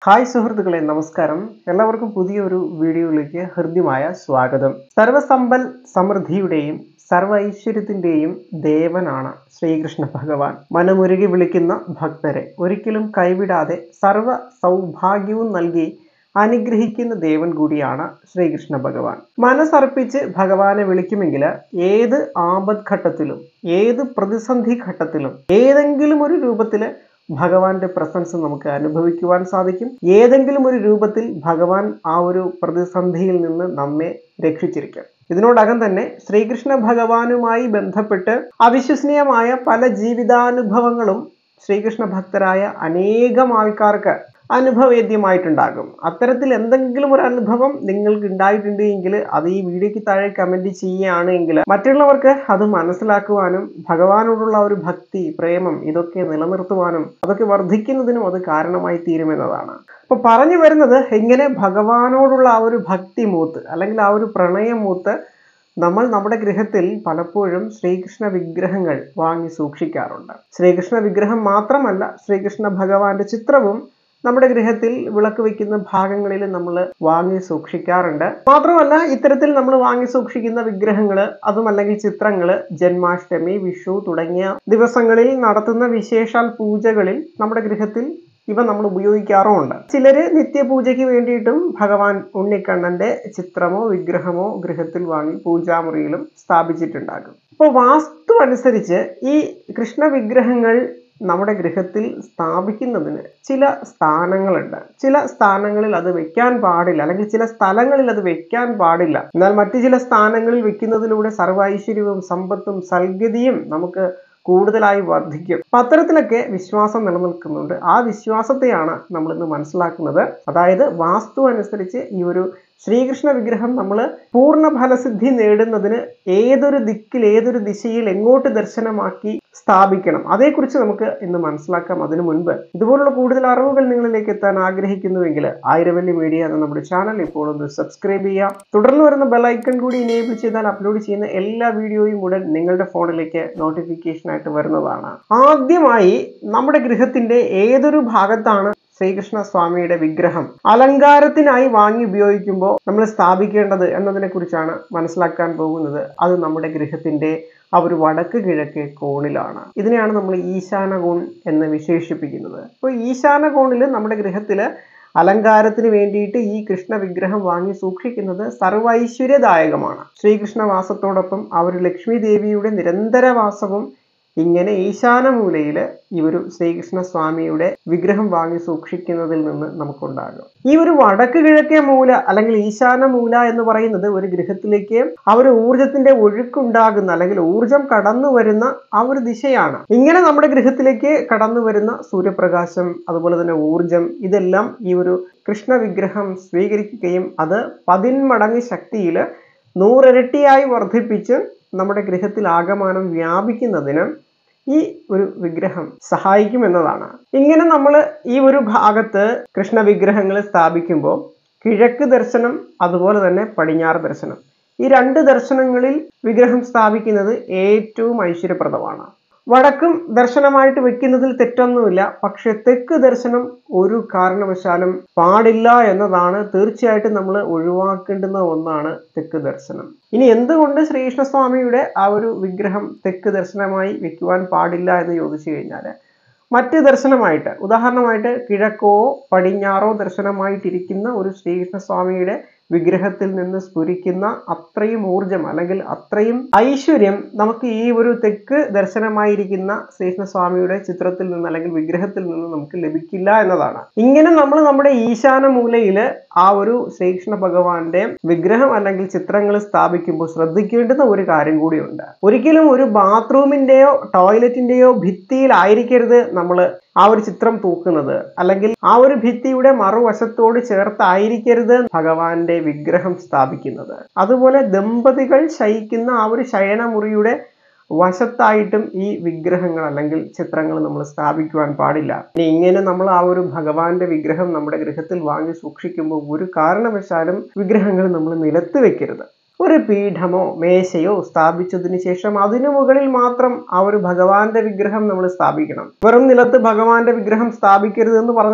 Hi സുഹൃത്തുക്കളെ, നമസ്കാരം. എല്ലാവർക്കും പുതിയൊരു വീഡിയോയിലേക്ക് ഹൃദ്യമായ സ്വാഗതം. സർവസമ്പൽ സമൃദ്ധിയുടെയും സർവ ഐശ്വര്യത്തിന്റെയും ദേവനാണ് ശ്രീകൃഷ്ണ ഭഗവാൻ. മനമുരുകി വിളിക്കുന്ന ഭക്തരെ ഒരിക്കലും കൈവിടാതെ സർവ സൗഭാഗ്യവും നൽകി അനുഗ്രഹിക്കുന്ന ദേവൻ കൂടിയാണ് ശ്രീകൃഷ്ണ ഭഗവാൻ. മനസ്സർപ്പിച്ച് ഭഗവാനെ വിളിക്കുമെങ്കിൽ ഏത് ആപത്ഘട്ടത്തിലും ഏത് പ്രതിസന്ധി ഘട്ടത്തിലും ഏതെങ്കിലും ഒരു രൂപത്തില് ഭഗവാന്റെ പ്രസൻസ് നമുക്ക് അനുഭവിക്കുവാൻ സാധിക്കും. ഏതെങ്കിലും ഒരു രൂപത്തിൽ ഭഗവാൻ ആ ഒരു പ്രതിസന്ധിയിൽ നിന്ന് നമ്മെ രക്ഷിച്ചിരിക്കും. ഇതിനോടകം തന്നെ ശ്രീകൃഷ്ണ ഭഗവാനുമായി ബന്ധപ്പെട്ട് അവിശ്വസനീയമായ പല ജീവിതാനുഭവങ്ങളും ശ്രീകൃഷ്ണ ഭക്തരായ അനേകം ആൾക്കാർക്ക് അനുഭവവേദ്യമായിട്ടുണ്ടാകും. അത്തരത്തിൽ എന്തെങ്കിലും ഒരു അനുഭവം നിങ്ങൾക്ക് ഉണ്ടായിട്ടുണ്ട് എങ്കിൽ അത് ഈ വീഡിയോയ്ക്ക് താഴെ കമന്റ് ചെയ്യുകയാണെങ്കിൽ മറ്റുള്ളവർക്ക് അത് മനസ്സിലാക്കുവാനും ഭഗവാനോടുള്ള ഒരു ഭക്തി, പ്രേമം ഇതൊക്കെ നിലനിർത്തുവാനും അതൊക്കെ വർദ്ധിക്കുന്നതിനും അത് കാരണമായി തീരുമെന്നതാണ്. അപ്പൊ പറഞ്ഞു വരുന്നത്, ഇങ്ങനെ ഭഗവാനോടുള്ള ആ ഒരു ഭക്തി മൂത്ത് അല്ലെങ്കിൽ ആ ഒരു പ്രണയം മൂത്ത് നമ്മൾ നമ്മുടെ ഗൃഹത്തിൽ പലപ്പോഴും ശ്രീകൃഷ്ണ വിഗ്രഹങ്ങൾ വാങ്ങി സൂക്ഷിക്കാറുണ്ട്. ശ്രീകൃഷ്ണ വിഗ്രഹം മാത്രമല്ല, ശ്രീകൃഷ്ണ ഭഗവാന്റെ ചിത്രവും നമ്മുടെ ഗൃഹത്തിൽ വിളക്ക് വെക്കുന്ന ഭാഗങ്ങളിൽ നമ്മൾ വാങ്ങി സൂക്ഷിക്കാറുണ്ട്. മാത്രമല്ല, ഇത്തരത്തിൽ നമ്മൾ വാങ്ങി സൂക്ഷിക്കുന്ന വിഗ്രഹങ്ങള്, അതുമല്ലെങ്കിൽ ചിത്രങ്ങള് ജന്മാഷ്ടമി, വിഷു തുടങ്ങിയ ദിവസങ്ങളിൽ നടത്തുന്ന വിശേഷാൽ പൂജകളിൽ നമ്മുടെ ഗൃഹത്തിൽ ഇവ നമ്മൾ ഉപയോഗിക്കാറുമുണ്ട്. ചിലര് നിത്യപൂജയ്ക്ക് വേണ്ടിയിട്ടും ഭഗവാൻ ഉണ്ണിക്കണ്ണന്റെ ചിത്രമോ വിഗ്രഹമോ ഗൃഹത്തിൽ വാങ്ങി പൂജാമുറിയിലും സ്ഥാപിച്ചിട്ടുണ്ടാകും. അപ്പോൾ വാസ്തു അനുസരിച്ച് ഈ കൃഷ്ണ വിഗ്രഹങ്ങൾ നമ്മുടെ ഗൃഹത്തിൽ സ്ഥാപിക്കുന്നതിന് ചില സ്ഥാനങ്ങളുണ്ട്. ചില സ്ഥാനങ്ങളിൽ അത് വെക്കാൻ പാടില്ല, അല്ലെങ്കിൽ ചില സ്ഥലങ്ങളിൽ അത് വെക്കാൻ പാടില്ല. എന്നാൽ മറ്റു ചില സ്ഥാനങ്ങളിൽ വെക്കുന്നതിലൂടെ സർവൈശ്വര്യവും സമ്പത്തും സൽഗതിയും നമുക്ക് കൂടുതലായി വർദ്ധിക്കും. അപ്പൊ അത്തരത്തിലൊക്കെ വിശ്വാസം നിലനിൽക്കുന്നുണ്ട്. ആ വിശ്വാസത്തെയാണ് നമ്മൾ ഇന്ന് മനസ്സിലാക്കുന്നത്. അതായത് വാസ്തു അനുസരിച്ച് ഈ ഒരു ശ്രീകൃഷ്ണ വിഗ്രഹം നമ്മൾ പൂർണ്ണ ഫലസിദ്ധി നേടുന്നതിന് ഏതൊരു ദിക്കിൽ, ഏതൊരു ദിശയിൽ എങ്ങോട്ട് ദർശനമാക്കി സ്ഥാപിക്കണം, അതേക്കുറിച്ച് നമുക്ക് ഇന്ന് മനസ്സിലാക്കാം. അതിനു മുൻപ് ഇതുപോലുള്ള കൂടുതൽ അറിവുകൾ നിങ്ങളിലേക്ക് എത്താൻ ആഗ്രഹിക്കുന്നുവെങ്കിൽ ആയിരവല്ലി മീഡിയ എന്ന നമ്മുടെ ചാനൽ ഇപ്പോൾ ഒന്ന് സബ്സ്ക്രൈബ് ചെയ്യാം. തുടർന്ന് വരുന്ന ബെല്ലൈക്കൺ കൂടി എനേബിൾ ചെയ്താൽ അപ്ലോഡ് ചെയ്യുന്ന എല്ലാ വീഡിയോയും ഉടൻ നിങ്ങളുടെ ഫോണിലേക്ക് നോട്ടിഫിക്കേഷൻ ആയിട്ട് വരുന്നതാണ്. ആദ്യമായി നമ്മുടെ ഗൃഹത്തിന്റെ ഏതൊരു ഭാഗത്താണ് ശ്രീകൃഷ്ണ സ്വാമിയുടെ വിഗ്രഹം അലങ്കാരത്തിനായി വാങ്ങി ഉപയോഗിക്കുമ്പോൾ നമ്മൾ സ്ഥാപിക്കേണ്ടത് എന്നതിനെ കുറിച്ചാണ് മനസ്സിലാക്കാൻ പോകുന്നത്. അത് നമ്മുടെ ഗൃഹത്തിന്റെ ആ ഒരു വടക്ക് കിഴക്ക് കോണിലാണ്. ഇതിനെയാണ് നമ്മൾ ഈശാന കോൺ എന്ന് വിശേഷിപ്പിക്കുന്നത്. അപ്പോൾ ഈശാന കോണിൽ നമ്മുടെ ഗൃഹത്തില് അലങ്കാരത്തിന് വേണ്ടിയിട്ട് ഈ കൃഷ്ണ വിഗ്രഹം വാങ്ങി സൂക്ഷിക്കുന്നത് സർവൈശ്വര്യദായകമാണ്. ശ്രീകൃഷ്ണവാസത്തോടൊപ്പം ആ ഒരു ലക്ഷ്മി ദേവിയുടെ നിരന്തരവാസവും ഇങ്ങനെ ഈശാനമൂലയില് ഈ ഒരു ശ്രീകൃഷ്ണ സ്വാമിയുടെ വിഗ്രഹം വാങ്ങി സൂക്ഷിക്കുന്നതിൽ നിന്ന് നമുക്കുണ്ടാകും. ഈ ഒരു വടക്ക് കിഴക്കേ മൂല അല്ലെങ്കിൽ ഈശാന മൂല എന്ന് പറയുന്നത് ഒരു ഗൃഹത്തിലേക്ക് ആ ഒരു ഊർജത്തിന്റെ ഒഴുക്കുണ്ടാകുന്ന അല്ലെങ്കിൽ ഊർജം കടന്നു വരുന്ന ആ ഒരു ദിശയാണ്. ഇങ്ങനെ നമ്മുടെ ഗൃഹത്തിലേക്ക് കടന്നു വരുന്ന സൂര്യപ്രകാശം, അതുപോലെ തന്നെ ഊർജം, ഇതെല്ലാം ഈ ഒരു കൃഷ്ണ വിഗ്രഹം സ്വീകരിക്കുകയും അത് 10 മടങ്ങ് ശക്തിയിൽ 100 ഇരട്ടിയായി വർദ്ധിപ്പിച്ച് നമ്മുടെ ഗൃഹത്തിൽ ആകമാനം വ്യാപിക്കുന്നതിന് ഈ ഒരു വിഗ്രഹം സഹായിക്കും എന്നതാണ്. ഇങ്ങനെ നമ്മൾ ഈ ഒരു ഭാഗത്ത് കൃഷ്ണ വിഗ്രഹങ്ങൾ സ്ഥാപിക്കുമ്പോൾ കിഴക്ക് ദർശനം, അതുപോലെ തന്നെ പടിഞ്ഞാറ് ദർശനം, ഈ 2 ദർശനങ്ങളിൽ വിഗ്രഹം സ്ഥാപിക്കുന്നത് ഏറ്റവും ഐശ്വര്യപ്രദമാണ്. വടക്കും ദർശനമായിട്ട് വെക്കുന്നതിൽ തെറ്റൊന്നുമില്ല. പക്ഷെ തെക്ക് ദർശനം ഒരു കാരണവശാലും പാടില്ല എന്നതാണ്. തീർച്ചയായിട്ടും നമ്മൾ ഒഴിവാക്കേണ്ടുന്ന ഒന്നാണ് തെക്ക് ദർശനം. ഇനി എന്തുകൊണ്ട് ശ്രീകൃഷ്ണസ്വാമിയുടെ ആ ഒരു വിഗ്രഹം തെക്ക് ദർശനമായി വെക്കുവാൻ പാടില്ല എന്ന് ചോദിച്ചു കഴിഞ്ഞാൽ, മറ്റ് ദർശനമായിട്ട്, ഉദാഹരണമായിട്ട് കിഴക്കോ പടിഞ്ഞാറോ ദർശനമായിട്ടിരിക്കുന്ന ഒരു ശ്രീകൃഷ്ണസ്വാമിയുടെ വിഗ്രഹത്തിൽ നിന്ന് സ്ഫുരിക്കുന്ന അത്രയും ഊർജം അല്ലെങ്കിൽ അത്രയും ഐശ്വര്യം നമുക്ക് ഈ ഒരു തെക്ക് ദർശനമായിരിക്കുന്ന ശ്രീകൃഷ്ണസ്വാമിയുടെ ചിത്രത്തിൽ നിന്ന് അല്ലെങ്കിൽ വിഗ്രഹത്തിൽ നിന്ന് നമുക്ക് ലഭിക്കില്ല എന്നതാണ്. ഇങ്ങനെ നമ്മൾ നമ്മുടെ ഈശാന മൂലയില് ആ ഒരു ശ്രീകൃഷ്ണ ഭഗവാന്റെ വിഗ്രഹം അല്ലെങ്കിൽ ചിത്രങ്ങൾ സ്ഥാപിക്കുമ്പോൾ ശ്രദ്ധിക്കേണ്ടുന്ന ഒരു കാര്യം കൂടിയുണ്ട്. ഒരിക്കലും ഒരു ബാത്റൂമിന്റെയോ ടോയ്ലറ്റിന്റെയോ ഭിത്തിയിലായിരിക്കരുത് നമ്മൾ ആ ഒരു ചിത്രം തൂക്കുന്നത്, അല്ലെങ്കിൽ ആ ഒരു ഭിത്തിയുടെ മറുവശത്തോട് ചേർത്തായിരിക്കരുത് ഭഗവാന്റെ വിഗ്രഹം സ്ഥാപിക്കുന്നത്. അതുപോലെ ദമ്പതികൾ ശയിക്കുന്ന ആ ഒരു ശയനമുറിയുടെ വശത്തായിട്ടും ഈ വിഗ്രഹങ്ങൾ അല്ലെങ്കിൽ ചിത്രങ്ങൾ നമ്മൾ സ്ഥാപിക്കുവാൻ പാടില്ല. ഇങ്ങനെ നമ്മൾ ആ ഒരു ഭഗവാന്റെ വിഗ്രഹം നമ്മുടെ ഗൃഹത്തിൽ വാങ്ങി സൂക്ഷിക്കുമ്പോൾ ഒരു കാരണവശാലും വിഗ്രഹങ്ങൾ നമ്മൾ നിലത്ത് വെക്കരുത്. ഒരു പീഠമോ മേശയോ സ്ഥാപിച്ചതിന് ശേഷം അതിനു മുകളിൽ മാത്രം ആ ഒരു ഭഗവാന്റെ വിഗ്രഹം നമ്മൾ സ്ഥാപിക്കണം. വെറും നിലത്ത് ഭഗവാന്റെ വിഗ്രഹം സ്ഥാപിക്കരുത് എന്ന് പറഞ്ഞല്ലോ.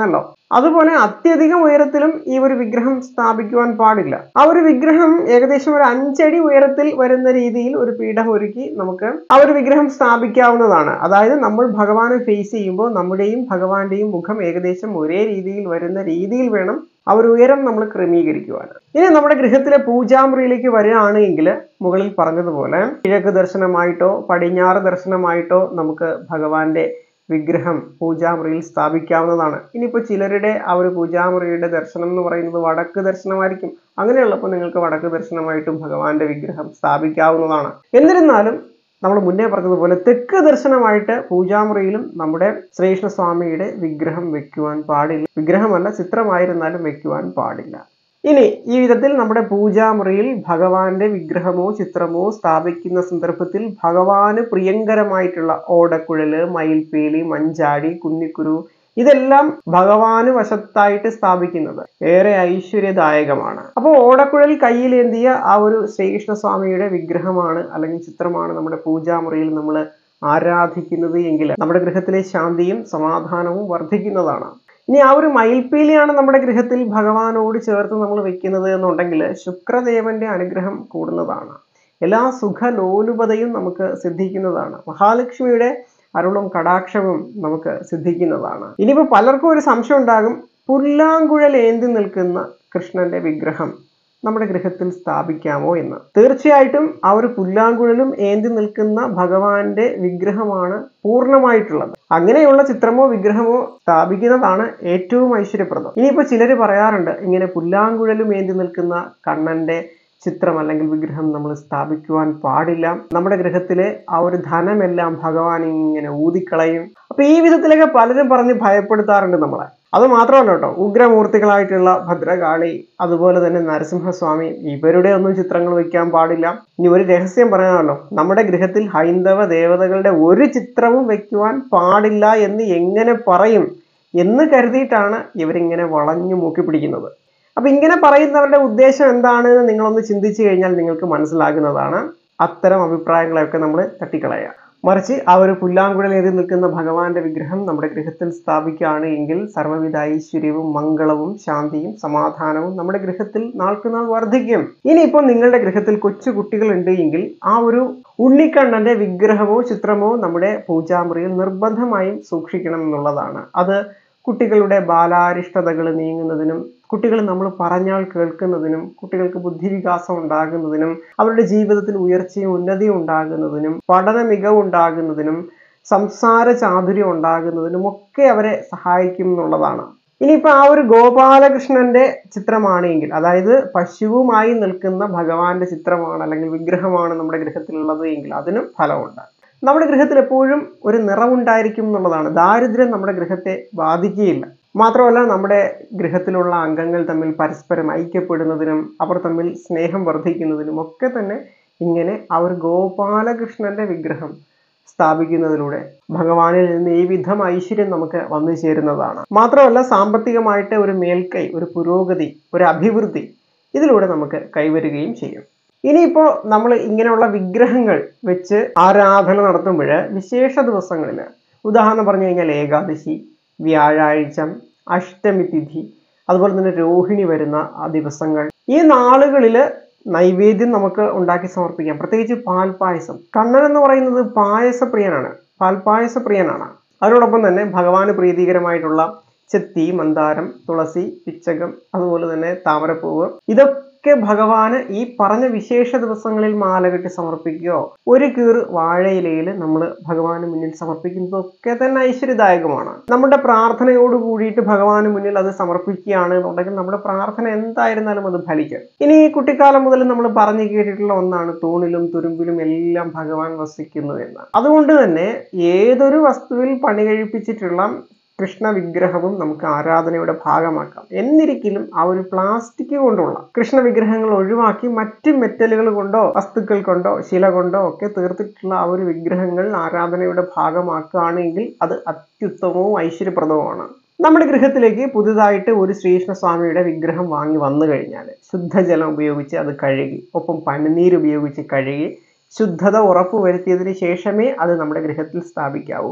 അതുപോലെ അത്യധികം ഉയരത്തിലും ഈ ഒരു വിഗ്രഹം സ്ഥാപിക്കുവാൻ പാടില്ല. ആ ഒരു വിഗ്രഹം ഏകദേശം ഒരു 5 അടി ഉയരത്തിൽ വരുന്ന രീതിയിൽ ഒരു പീഠം ഒരുക്കി നമുക്ക് ആ ഒരു വിഗ്രഹം സ്ഥാപിക്കാവുന്നതാണ്. അതായത് നമ്മൾ ഭഗവാനെ ഫേസ് ചെയ്യുമ്പോൾ നമ്മുടെയും ഭഗവാന്റെയും മുഖം ഏകദേശം ഒരേ രീതിയിൽ വരുന്ന രീതിയിൽ വേണം ആ ഒരു ഉയരം നമ്മൾ ക്രമീകരിക്കുവാൻ. ഇനി നമ്മുടെ ഗൃഹത്തിലെ പൂജാമുറിയിലേക്ക് വരികയാണെങ്കിൽ മുകളിൽ പറഞ്ഞതുപോലെ കിഴക്ക് ദർശനമായിട്ടോ പടിഞ്ഞാറ് ദർശനമായിട്ടോ നമുക്ക് ഭഗവാന്റെ വിഗ്രഹം പൂജാമുറിയിൽ സ്ഥാപിക്കാവുന്നതാണ്. ഇനിയിപ്പോൾ ചിലരുടെ ആ ഒരു പൂജാമുറിയുടെ ദർശനം എന്ന് പറയുന്നത് വടക്ക് ദർശനമായിരിക്കും. അങ്ങനെയുള്ളപ്പോൾ നിങ്ങൾക്ക് വടക്ക് ദർശനമായിട്ടും ഭഗവാന്റെ വിഗ്രഹം സ്ഥാപിക്കാവുന്നതാണ്. എന്നിരുന്നാലും നമ്മൾ മുന്നേ പറഞ്ഞതുപോലെ തെക്ക് ദർശനമായിട്ട് പൂജാമുറിയിലും നമ്മുടെ ശ്രീകൃഷ്ണസ്വാമിയുടെ വിഗ്രഹം വെക്കുവാൻ പാടില്ല. വിഗ്രഹമല്ല, ചിത്രമായിരുന്നാലും വെക്കുവാൻ പാടില്ല. ഇനി ഈ വിധത്തിൽ നമ്മുടെ പൂജാമുറിയിൽ ഭഗവാന്റെ വിഗ്രഹമോ ചിത്രമോ സ്ഥാപിക്കുന്ന സന്ദർഭത്തിൽ ഭഗവാന് പ്രിയങ്കരമായിട്ടുള്ള ഓടക്കുഴല്, മയിൽപീലി, മഞ്ചാടി, കുന്നിക്കുരു ഇതെല്ലാം ഭഗവാന് വശത്തായിട്ട് സ്ഥാപിക്കുന്നത് ഏറെ ഐശ്വര്യദായകമാണ്. അപ്പോൾ ഓടക്കുഴൽ കയ്യിലേന്തിയ ആ ഒരു ശ്രീകൃഷ്ണസ്വാമിയുടെ വിഗ്രഹമാണ് അല്ലെങ്കിൽ ചിത്രമാണ് നമ്മുടെ പൂജാമുറിയിൽ നമ്മൾ ആരാധിക്കുന്നത് എങ്കിൽ നമ്മുടെ ഗൃഹത്തിലെ ശാന്തിയും സമാധാനവും വർദ്ധിക്കുന്നതാണ്. ഇനി ആ ഒരു മയിൽപീലിയാണ് നമ്മുടെ ഗൃഹത്തിൽ ഭഗവാനോട് ചേർത്ത് നമ്മൾ വെക്കുന്നത് എന്നുണ്ടെങ്കിൽ ശുക്രദേവന്റെ അനുഗ്രഹം കൂടുന്നതാണ്. എല്ലാ സുഖലോലുപതയും നമുക്ക് സിദ്ധിക്കുന്നതാണ്. മഹാലക്ഷ്മിയുടെ അരുളും കടാക്ഷവും നമുക്ക് സിദ്ധിക്കുന്നതാണ്. ഇനിയിപ്പോൾ പലർക്കും ഒരു സംശയം ഉണ്ടാകും, പുല്ലാങ്കുഴൽ ഏന്തി നിൽക്കുന്ന കൃഷ്ണന്റെ വിഗ്രഹം നമ്മുടെ ഗൃഹത്തിൽ സ്ഥാപിക്കാമോ എന്ന്. തീർച്ചയായിട്ടും ആ ഒരു പുല്ലാങ്കുഴലും ഏന്തി നിൽക്കുന്ന ഭഗവാന്റെ വിഗ്രഹമാണ് പൂർണ്ണമായിട്ടുള്ളത്. അങ്ങനെയുള്ള ചിത്രമോ വിഗ്രഹമോ സ്ഥാപിക്കുന്നതാണ് ഏറ്റവും ഐശ്വര്യപ്രദം. ഇനിയിപ്പോൾ ചിലർ പറയാറുണ്ട്, ഇങ്ങനെ പുല്ലാങ്കുഴലും ഏന്തി നിൽക്കുന്ന കണ്ണന്റെ ചിത്രം അല്ലെങ്കിൽ വിഗ്രഹം നമ്മൾ സ്ഥാപിക്കുവാൻ പാടില്ല, നമ്മുടെ ഗൃഹത്തിലെ ആ ഒരു ധനമെല്ലാം ഭഗവാൻ ഇങ്ങനെ ഊതിക്കളയും. അപ്പൊ ഈ വിധത്തിലൊക്കെ പലരും പറഞ്ഞ് ഭയപ്പെടുത്താറുണ്ട് നമ്മളെ. അത് മാത്രമല്ല കേട്ടോ, ഉഗ്രമൂർത്തികളായിട്ടുള്ള ഭദ്രകാളി അതുപോലെ തന്നെ നരസിംഹസ്വാമി ഇവരുടെ ഒന്നും ചിത്രങ്ങൾ വെക്കാൻ പാടില്ല. ഇനി ഒരു രഹസ്യം പറയാമല്ലോ, നമ്മുടെ ഗൃഹത്തിൽ ഹൈന്ദവ ദേവതകളുടെ ഒരു ചിത്രവും വെക്കുവാൻ പാടില്ല എന്ന് എങ്ങനെ പറയും എന്ന് കരുതിയിട്ടാണ് ഇവരിങ്ങനെ വളഞ്ഞു മൂക്കി പിടിക്കുന്നത്. അപ്പൊ ഇങ്ങനെ പറയുന്നവരുടെ ഉദ്ദേശം എന്താണെന്ന് നിങ്ങളൊന്ന് ചിന്തിച്ചു കഴിഞ്ഞാൽ നിങ്ങൾക്ക് മനസ്സിലാകുന്നതാണ്. അത്തരം അഭിപ്രായങ്ങളെയൊക്കെ നമ്മൾ തട്ടിക്കളയുക. മറിച്ച് ആ ഒരു പുല്ലാങ്കുഴൽ ഏറി നിൽക്കുന്ന ഭഗവാന്റെ വിഗ്രഹം നമ്മുടെ ഗൃഹത്തിൽ സ്ഥാപിക്കുകയാണ് എങ്കിൽ സർവ്വവിധ ഐശ്വര്യവും മംഗളവും ശാന്തിയും സമാധാനവും നമ്മുടെ ഗൃഹത്തിൽ നാൾക്കുനാൾ വർദ്ധിക്കും. ഇനിയിപ്പോൾ നിങ്ങളുടെ ഗൃഹത്തിൽ കൊച്ചു കുട്ടികൾ ഉണ്ട് എങ്കിൽ ആ ഒരു ഉണ്ണിക്കണ്ണന്റെ വിഗ്രഹമോ ചിത്രമോ നമ്മുടെ പൂജാമുറിയിൽ നിർബന്ധമായും സൂക്ഷിക്കണം എന്നുള്ളതാണ്. അത് കുട്ടികളുടെ ബാലാരിഷ്ടതകൾ നീങ്ങുന്നതിനും കുട്ടികൾ നമ്മൾ പറഞ്ഞാൽ കേൾക്കുന്നതിനും കുട്ടികൾക്ക് ബുദ്ധിവികാസം ഉണ്ടാകുന്നതിനും അവരുടെ ജീവിതത്തിൽ ഉയർച്ചയും ഉന്നതിയും ഉണ്ടാകുന്നതിനും പഠന മികവ് ഉണ്ടാകുന്നതിനും സംസാര ചാതുര്യം ഉണ്ടാകുന്നതിനും ഒക്കെ അവരെ സഹായിക്കും എന്നുള്ളതാണ്. ഇനിയിപ്പോൾ ആ ഒരു ഗോപാലകൃഷ്ണന്റെ ചിത്രമാണെങ്കിൽ, അതായത് പശുവുമായി നിൽക്കുന്ന ഭഗവാന്റെ ചിത്രമാണ് അല്ലെങ്കിൽ വിഗ്രഹമാണ് നമ്മുടെ ഗൃഹത്തിലുള്ളത് എങ്കിൽ അതിനും ഫലമുണ്ട്. നമ്മുടെ ഗൃഹത്തിൽ എപ്പോഴും ഒരു നിറവുണ്ടായിരിക്കും എന്നുള്ളതാണ്. ദാരിദ്ര്യം നമ്മുടെ ഗൃഹത്തെ ബാധിക്കുകയില്ല. മാത്രമല്ല നമ്മുടെ ഗൃഹത്തിലുള്ള അംഗങ്ങൾ തമ്മിൽ പരസ്പരം ഐക്യപ്പെടുന്നതിനും അവർ തമ്മിൽ സ്നേഹം വർദ്ധിക്കുന്നതിനും ഒക്കെ തന്നെ ഇങ്ങനെ ആ ഒരു ഗോപാലകൃഷ്ണന്റെ വിഗ്രഹം സ്ഥാപിക്കുന്നതിലൂടെ ഭഗവാനിൽ നിന്ന് ഈ വിധം ഐശ്വര്യം നമുക്ക് വന്നു ചേരുന്നതാണ്. മാത്രമല്ല സാമ്പത്തികമായിട്ട് ഒരു മേൽക്കൈ, ഒരു പുരോഗതി, ഒരു അഭിവൃദ്ധി ഇതിലൂടെ നമുക്ക് കൈവരുകയും ചെയ്യും. ഇനിയിപ്പോൾ നമ്മൾ ഇങ്ങനെയുള്ള വിഗ്രഹങ്ങൾ വെച്ച് ആരാധന നടത്തുമ്പോൾ വിശേഷ ദിവസങ്ങളിൽ, ഉദാഹരണം പറഞ്ഞു കഴിഞ്ഞാൽ ഏകാദശി, വ്യാഴാഴ്ച, അഷ്ടമി തിഥി, അതുപോലെ തന്നെ രോഹിണി വരുന്ന ആ ദിവസങ്ങൾ, ഈ നാളുകളിൽ നൈവേദ്യം നമുക്ക് ഉണ്ടാക്കി സമർപ്പിക്കാം. പ്രത്യേകിച്ച് പാൽപായസം. കണ്ണൻ എന്ന് പറയുന്നത് പായസപ്രിയനാണ്, പാൽപായസപ്രിയനാണ്. അതിനോടൊപ്പം തന്നെ ഭഗവാന് പ്രീതികരമായിട്ടുള്ള ചെത്തി, മന്ദാരം, തുളസി, പിച്ചകം, അതുപോലെ തന്നെ താമരപ്പൂവ് ഇതൊക്കെ ഭഗവാന് ഈ പറഞ്ഞ വിശേഷ ദിവസങ്ങളിൽ മാല കെട്ടി സമർപ്പിക്കുകയോ ഒരു കീറ് വാഴയിലയിൽ നമ്മൾ ഭഗവാന് മുന്നിൽ സമർപ്പിക്കുന്നതൊക്കെ തന്നെ ഐശ്വര്യദായകമാണ്. നമ്മുടെ പ്രാർത്ഥനയോട് കൂടിയിട്ട് ഭഗവാന് മുന്നിൽ അത് സമർപ്പിക്കുകയാണ് എന്നുണ്ടെങ്കിൽ നമ്മുടെ പ്രാർത്ഥന എന്തായിരുന്നാലും അത് ഫലിക്കും. ഇനി ഈ കുട്ടിക്കാലം മുതൽ നമ്മൾ പറഞ്ഞു കേട്ടിട്ടുള്ള ഒന്നാണ് തൂണിലും തുരുമ്പിലും എല്ലാം ഭഗവാൻ വസിക്കുന്നു എന്ന്. അതുകൊണ്ട് തന്നെ ഏതൊരു വസ്തുവിൽ പണി കഴിപ്പിച്ചിട്ടുള്ള കൃഷ്ണ വിഗ്രഹവും നമുക്ക് ആരാധനയുടെ ഭാഗമാക്കാം. എന്നിരിക്കലും ആ ഒരു പ്ലാസ്റ്റിക് കൊണ്ടുള്ള കൃഷ്ണ വിഗ്രഹങ്ങൾ ഒഴിവാക്കി മറ്റ് മെറ്റലുകൾ കൊണ്ടോ വസ്തുക്കൾ കൊണ്ടോ ശില കൊണ്ടോ ഒക്കെ തീർത്തിട്ടുള്ള ആ ഒരു വിഗ്രഹങ്ങൾ ആരാധനയുടെ ഭാഗമാക്കുകയാണെങ്കിൽ അത് അത്യുത്തമവും ഐശ്വര്യപ്രദവുമാണ്. നമ്മുടെ ഗൃഹത്തിലേക്ക് പുതുതായിട്ട് ഒരു ശ്രീകൃഷ്ണസ്വാമിയുടെ വിഗ്രഹം വാങ്ങി വന്നു കഴിഞ്ഞാൽ ശുദ്ധജലം ഉപയോഗിച്ച് അത് കഴുകി, ഒപ്പം പനിനീര് ഉപയോഗിച്ച് കഴുകി ശുദ്ധത ഉറപ്പുവരുത്തിയതിന് ശേഷമേ അത് നമ്മുടെ ഗൃഹത്തിൽ സ്ഥാപിക്കാവൂ.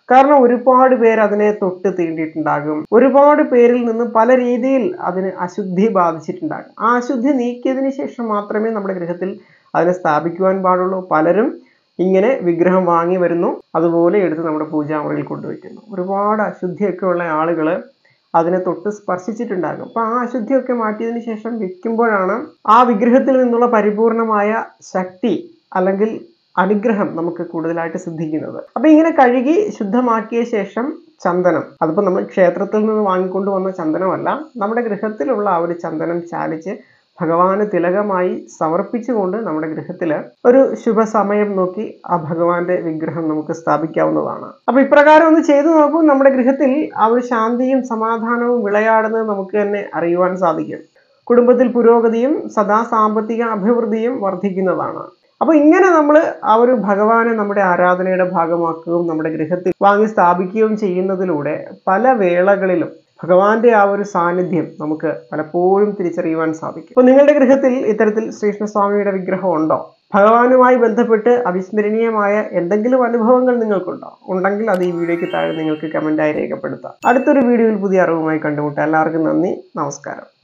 കാരണം ഒരുപാട് പേര് അതിനെ തൊട്ട് തീണ്ടിയിട്ടുണ്ടാകും. ഒരുപാട് പേരിൽ നിന്ന് പല രീതിയിൽ അതിന് അശുദ്ധി ബാധിച്ചിട്ടുണ്ടാകും. ആ അശുദ്ധി നീക്കിയതിന് ശേഷം മാത്രമേ നമ്മുടെ ഗൃഹത്തിൽ അതിനെ സ്ഥാപിക്കുവാൻ പാടുള്ളൂ. പലരും ഇങ്ങനെ വിഗ്രഹം വാങ്ങി വരുന്നു, അതുപോലെ എടുത്ത് നമ്മുടെ പൂജാമുറിയിൽ കൊണ്ടുവയ്ക്കുന്നു. ഒരുപാട് അശുദ്ധിയൊക്കെ ഉള്ള ആളുകൾ അതിനെ തൊട്ട് സ്പർശിച്ചിട്ടുണ്ടാകും. അപ്പൊ ആ അശുദ്ധിയൊക്കെ മാറ്റിയതിന് ശേഷം വെക്കുമ്പോഴാണ് ആ വിഗ്രഹത്തിൽ നിന്നുള്ള പരിപൂർണമായ ശക്തി അല്ലെങ്കിൽ അനുഗ്രഹം നമുക്ക് കൂടുതലായിട്ട് സിദ്ധിക്കുന്നത്. അപ്പൊ ഇങ്ങനെ കഴുകി ശുദ്ധമാക്കിയ ശേഷം ചന്ദനം, അതിപ്പോ നമ്മൾ ക്ഷേത്രത്തിൽ നിന്ന് വാങ്ങിക്കൊണ്ട് വന്ന ചന്ദനമല്ല, നമ്മുടെ ഗൃഹത്തിലുള്ള ആ ഒരു ചന്ദനം ചാലിച്ച് ഭഗവാന് തിലകമായി സമർപ്പിച്ചുകൊണ്ട് നമ്മുടെ ഗൃഹത്തിൽ ഒരു ശുഭസമയം നോക്കി ആ ഭഗവാന്റെ വിഗ്രഹം നമുക്ക് സ്ഥാപിക്കാവുന്നതാണ്. അപ്പൊ ഇപ്രകാരം ഒന്ന് ചെയ്തു നോക്കും. നമ്മുടെ ഗൃഹത്തിൽ ആ ഒരു ശാന്തിയും സമാധാനവും വിളയാടുന്നത് നമുക്ക് തന്നെ അറിയുവാൻ സാധിക്കും. കുടുംബത്തിൽ പുരോഗതിയും സദാ സാമ്പത്തിക അഭിവൃദ്ധിയും വർദ്ധിക്കുന്നതാണ്. അപ്പൊ ഇങ്ങനെ നമ്മൾ ആ ഒരു ഭഗവാനെ നമ്മുടെ ആരാധനയുടെ ഭാഗമാക്കുകയും നമ്മുടെ ഗൃഹത്തിൽ വാങ്ങി സ്ഥാപിക്കുകയും ചെയ്യുന്നതിലൂടെ പല വേളകളിലും ഭഗവാന്റെ ആ ഒരു സാന്നിധ്യം നമുക്ക് പലപ്പോഴും തിരിച്ചറിയുവാൻ സാധിക്കും. അപ്പൊ നിങ്ങളുടെ ഗൃഹത്തിൽ ഇത്തരത്തിൽ ശ്രീകൃഷ്ണസ്വാമിയുടെ വിഗ്രഹം ഉണ്ടോ? ഭഗവാനുമായി ബന്ധപ്പെട്ട് അവിസ്മരണീയമായ എന്തെങ്കിലും അനുഭവങ്ങൾ നിങ്ങൾക്കുണ്ടോ? ഉണ്ടെങ്കിൽ അത് ഈ വീഡിയോയ്ക്ക് താഴെ നിങ്ങൾക്ക് കമന്റായി രേഖപ്പെടുത്താം. അടുത്തൊരു വീഡിയോയിൽ പുതിയ അറിവുമായി കണ്ടുമുട്ടാം. എല്ലാവർക്കും നന്ദി, നമസ്കാരം.